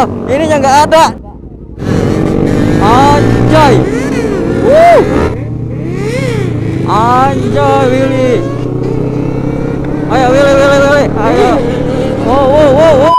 Wah, ininya nggak ada. Anjay. Anjay, Willy. Ayo, Willy, Willy, Willy. Ayo. Wow, wow, wow, wow.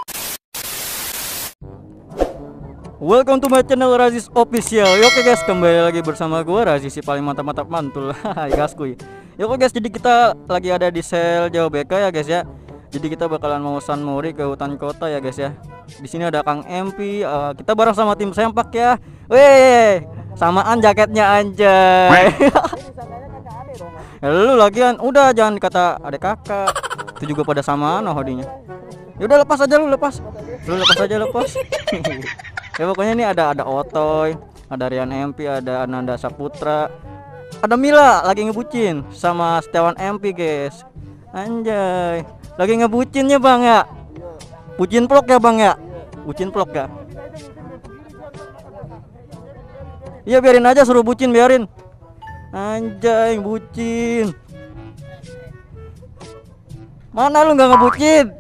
Welcome to my channel Razis Official. Oke guys, kembali lagi bersama gue Razis, si paling mantap-mantap mantul. Hai gaskuy. Oke guys, jadi kita lagi ada di sel Jawa BK ya guys ya. Jadi kita bakalan mau San Mori ke hutan kota ya guys ya. Di sini ada Kang MP. Kita bareng sama tim sempak ya. Weh, samaan jaketnya anjay. Lu lagian udah jangan kata adek kakak. Itu juga pada samaan hodinya. Ya udah lepas aja lu lepas. Lu lepas aja lepas. Ya pokoknya ini ada Otoy, ada Rian MP, ada Ananda Saputra, ada Mila lagi ngebucin sama Setiawan MP guys. Anjay, lagi ngebucinnya bang ya. Bucin vlog ya bang ya. Bucin vlog ya. Iya biarin aja, suruh bucin biarin. Anjay bucin. Mana lu nggak ngebucin?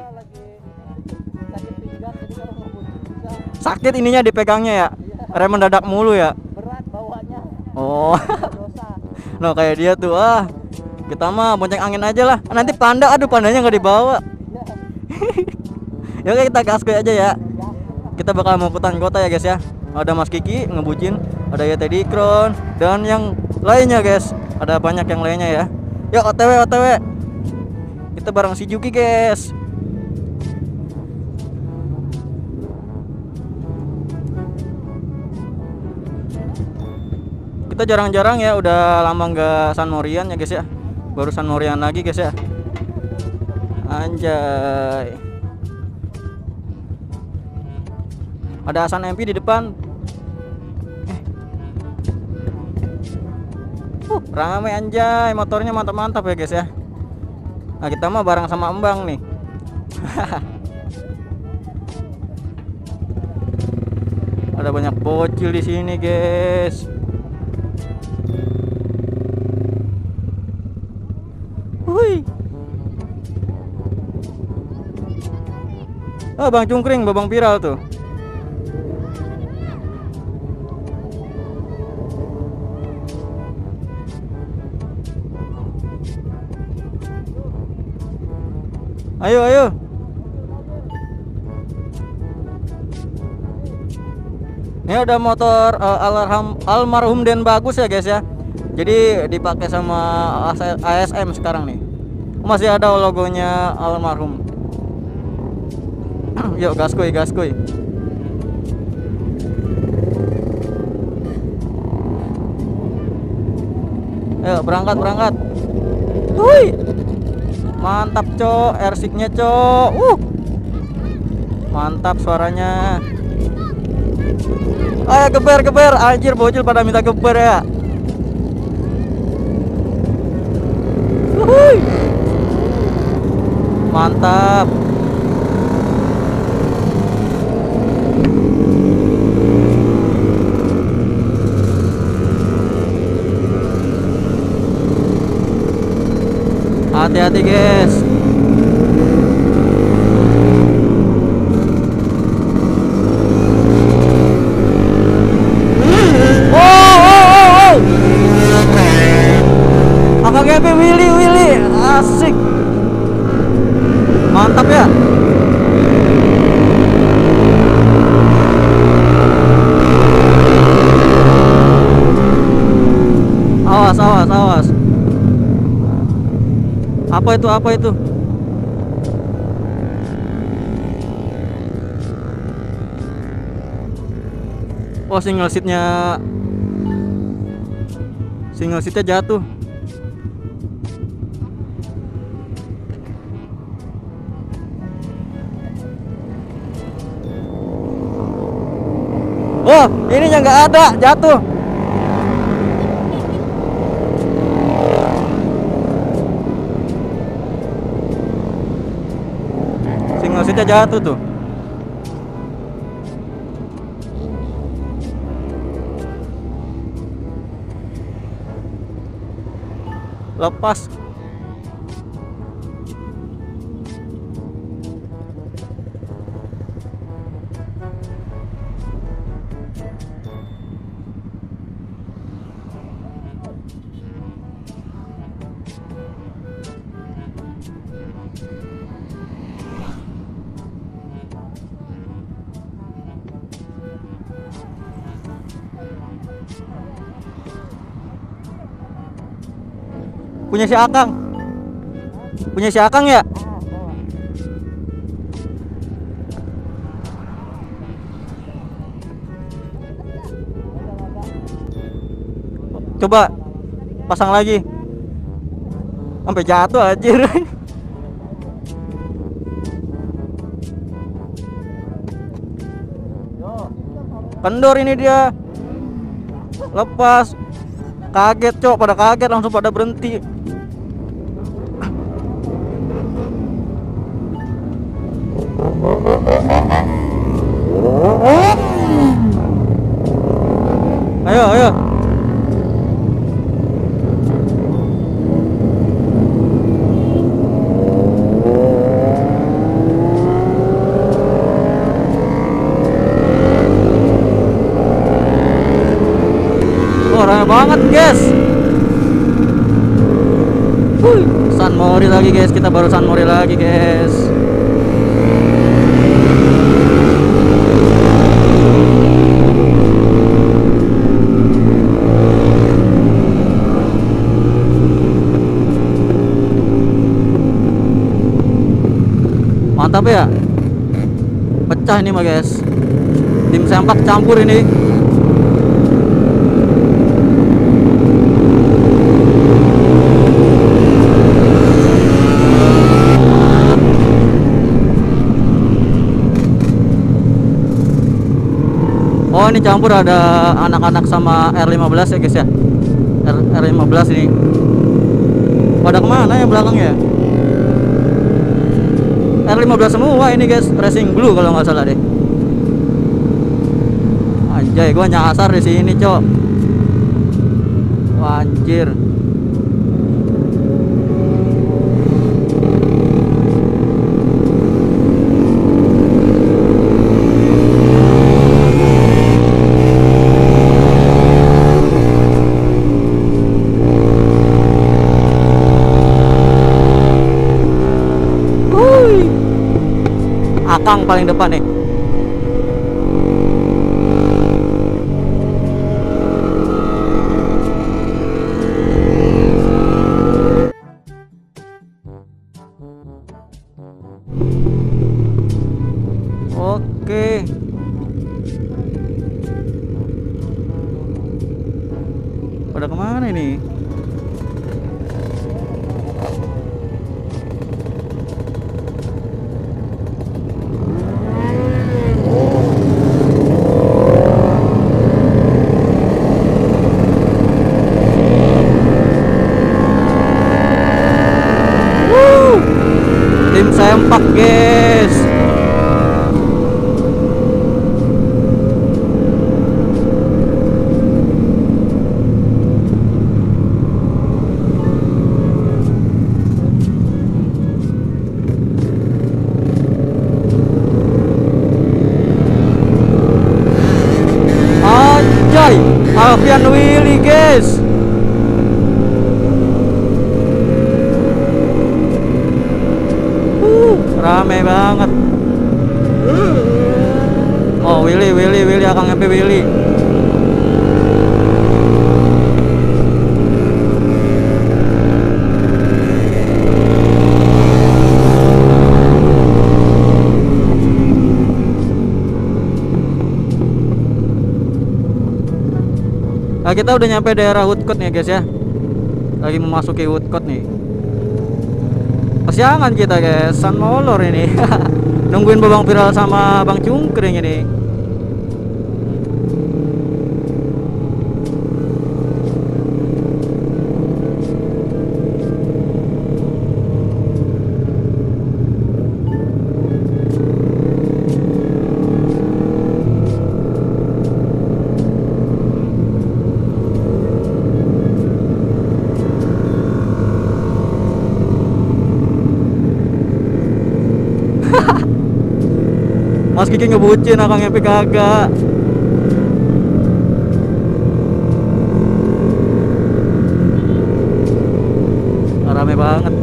Sakit ininya dipegangnya ya, rem mendadak mulu ya. Berat bawanya. Oh. No kayak dia tuh kita mah bonceng angin aja lah. Nanti panda, aduh pandanya nggak dibawa. Ya oke, kita gaskui aja ya. Kita bakal mau hutan kota ya guys ya. Ada Mas Kiki ngebucin, ada Yeti Dikron dan yang lainnya guys. Ada banyak yang lainnya ya. Yuk OTW OTW. Kita bareng si Juki guys. Kita jarang-jarang ya, udah lama nggak San Morian ya guys ya. Baru San Morian lagi guys ya. Anjay. Ada Hasan MP di depan. Ramai anjay, motornya mantap-mantap ya guys ya. Nah kita mah bareng sama Embang nih. Ada banyak bocil di sini guys. Hui. Bang Cungkring, babang viral tuh. Ayo ayo. Ini ada motor almarhum Den Bagus ya guys ya. Jadi dipakai sama ASM sekarang nih. Masih ada logonya almarhum. Yuk gaskuy gaskuy. Ayo berangkat berangkat. Hui. Mantap cok, airsiknya cok. Mantap suaranya. Ayo geber geber, anjir bocil pada minta geber ya. Mantap. Hati-hati guys. Oh. Abang Epi Willy asik. Mantap ya. Awas awas awas. Apa itu? Apa itu? Oh, single seatnya jatuh. Oh, ininya nggak ada, jatuh. Single jatuh tuh. Lepas. Punya si Akang. Punya si Akang ya? Coba pasang lagi. Sampai jatuh anjir. Kendor ini dia. Lepas. Kaget, Cok, pada kaget langsung pada berhenti. Ayo, ayo. Oh, rame banget, guys. San Mori lagi, guys. Kita baru San Mori lagi, guys. Mantap ya. Pecah ini mah, guys. Tim sempak campur ini. Oh, ini campur ada anak-anak sama R15 ya, guys ya. R15 ini. Pada kemana ya belakangnya? R15 semua ini, guys. Racing Blue kalau nggak salah deh. Anjay, gua nyasar di sini, Cok. Wah, anjir. Akang paling depan nih. Oke. Pada kemana ini? Tim sempak, guys. Anjay, Alfian Willy, guys. Rame banget. Oh, Willy Akang MP Willy. Nah, kita udah nyampe daerah Woodcote nih, guys ya. Lagi memasuki Woodcote nih. Kesiangan kita, guys. San Molor ini. Nungguin Babang Viral sama Bang Cungkring ini. Mas Kiki ngebucin, Akang Epic kagak. Rame banget.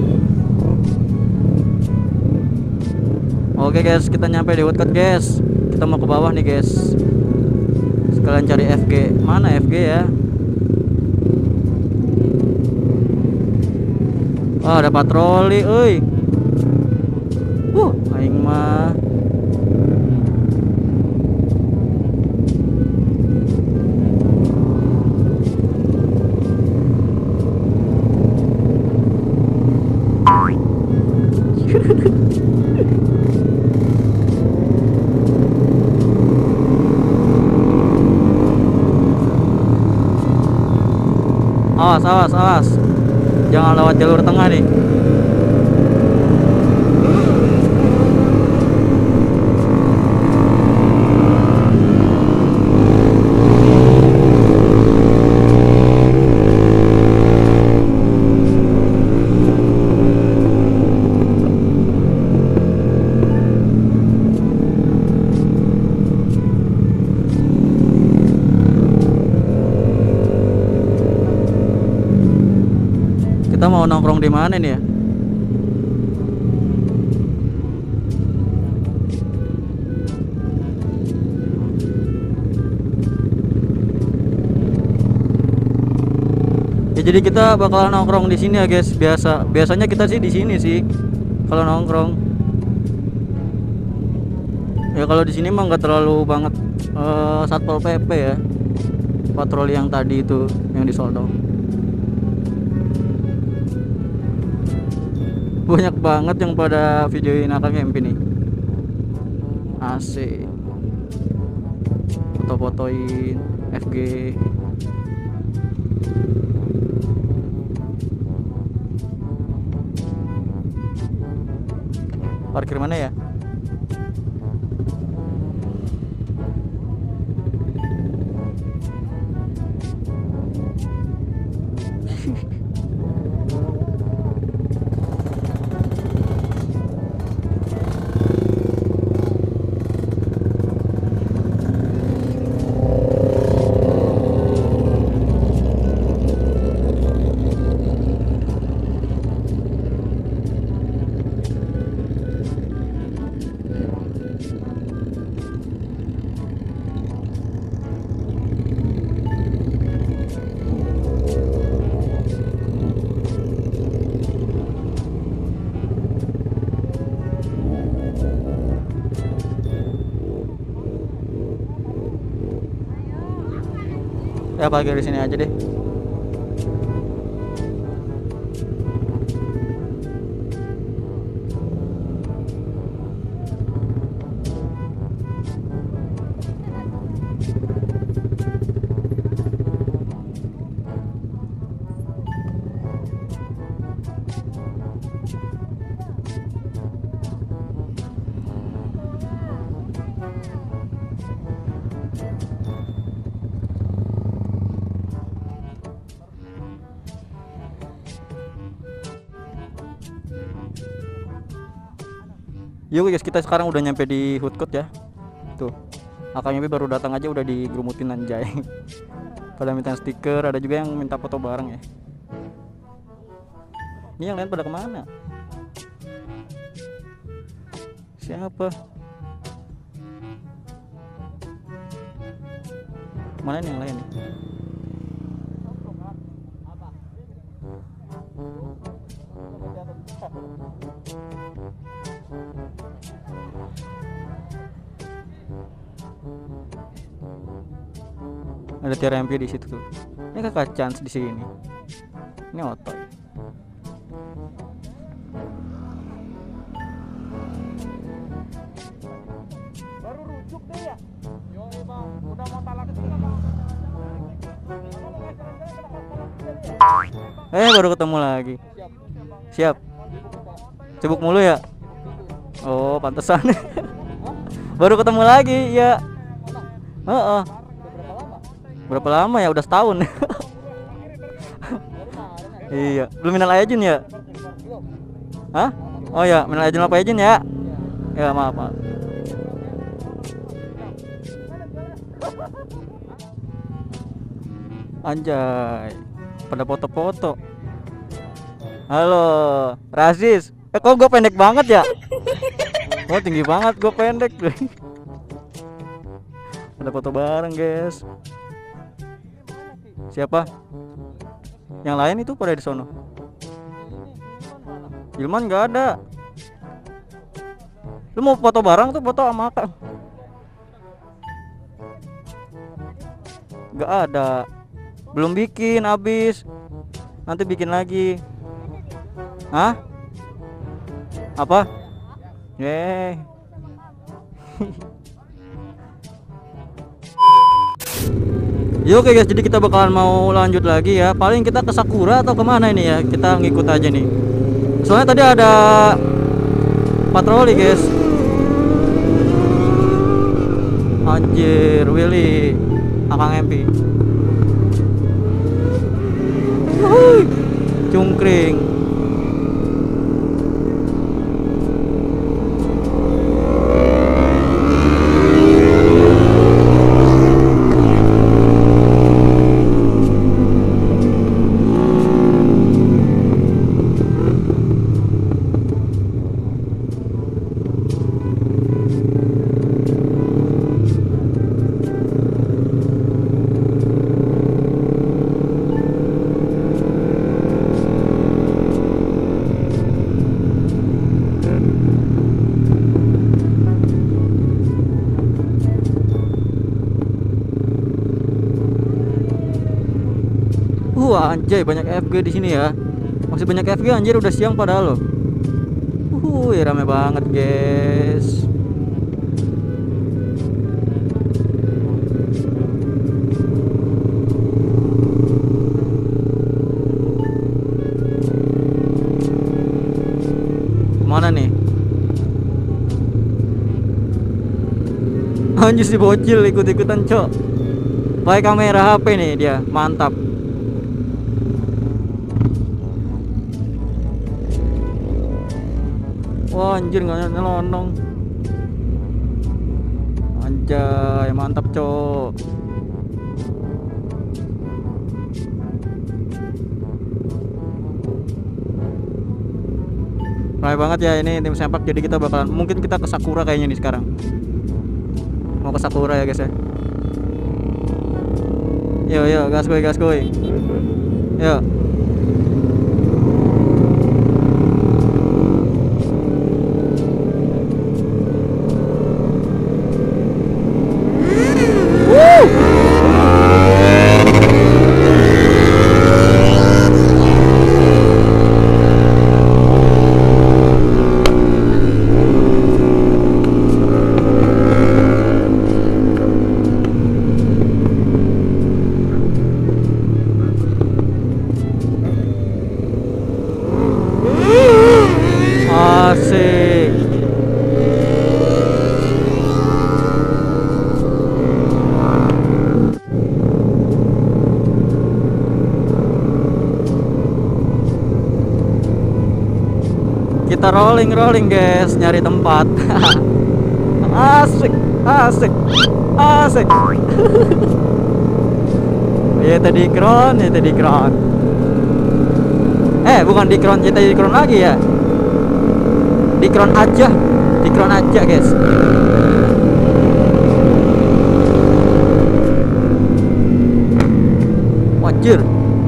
Oke, guys, kita nyampe di Woodcote, guys. kita mau ke bawah nih guys. Sekalian cari FG. Mana FG ya? Oh, ada patroli, euy. Aing mah. Awas, awas, awas. Jangan lewat jalur tengah nih. Kita mau nongkrong di mana nih ya? Ya jadi kita bakalan nongkrong di sini ya guys. Biasanya kita sih di sini sih kalau nongkrong. Ya kalau di sini mah nggak terlalu banget Satpol PP ya. Patroli yang tadi itu yang di Soldong. Banyak banget yang pada videoin akang MP nih. Asik. Foto-fotoin FG. Parkir mana ya? Ya parkir di sini aja deh. Yuk guys, kita sekarang udah nyampe di Hood Court ya. Tuh, AKMP baru datang aja udah digerumutin anjay. Pada minta stiker, ada juga yang minta foto bareng ya. Ini yang lain pada kemana? Siapa? Mana nih yang lain nih? Ada Tiara MP di situ tuh. Ini kakak Chance di sini. Ini otoy. Baru rujuk deh ya. Yo bang, udah mau talak itu bang. Baru ketemu lagi. Siap. Sibuk mulu ya. Oh, pantesan. Baru ketemu lagi ya. Berapa lama ya? Udah setahun. Iya, belum minal aijin ya? Hah? Oh ya, minal aijin apa aijin ya? Ya, maaf. Anjay, pada foto-foto. Halo, Razis. Kok gue pendek banget ya? Oh, tinggi banget gue pendek. Ada foto bareng guys. Siapa? Yang lain itu pada di sono. Ilman nggak ada. Lu mau foto bareng tuh, foto sama Kak? Nggak ada. Belum bikin, habis. Nanti bikin lagi. Hah? Apa? Yeay. Yo, oke guys, jadi kita bakalan mau lanjut lagi ya. Paling kita ke Sakura atau kemana ini ya? Kita ngikut aja nih. Soalnya tadi ada patroli guys. Anjir, Willy, Akang MP. Wuhui, cungkring. Anjay, banyak FG di sini ya. Masih banyak FG anjir, udah siang padahal loh. Rame banget, guys. Mana nih? Anjir, si bocil ikut-ikutan, cok. Pakai kamera HP nih dia, mantap. Wah, anjir, nggak nyelonong. Anjay, mantap cok. Ramai banget ya ini tim sempak. Jadi kita bakalan, mungkin kita ke Sakura kayaknya nih sekarang. Mau ke Sakura ya guys ya. Yo, gaskoy. Yo. Kita rolling guys, nyari tempat. asik. Ya tadi kron. Bukan dikron, kita dikron lagi ya. Dikron aja guys. Wajir.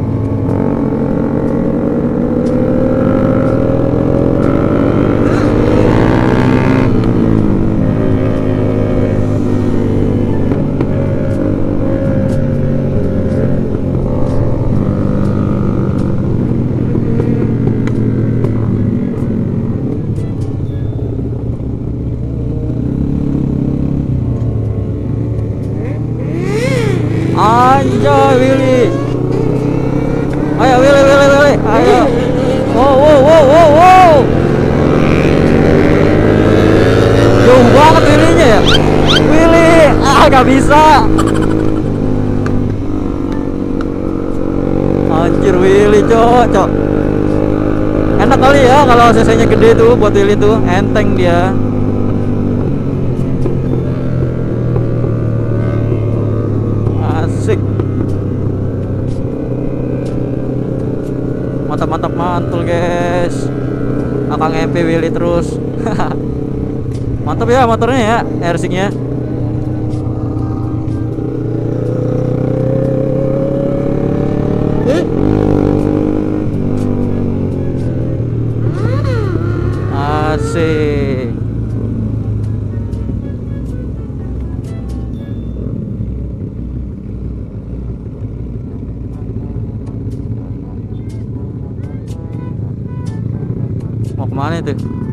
Anjay, Willy. Ayo Willy. Ayo. Wow. Jauh banget Willy-nya ya. Willy, gak bisa. Anjir, Willy cok. Enak kali ya kalau CC-nya gede tuh buat Willy tuh, enteng dia. Asik. Mantap mantul guys. Akang MP Willy terus. Mantap ya motornya ya, airsingnya. Mana itu?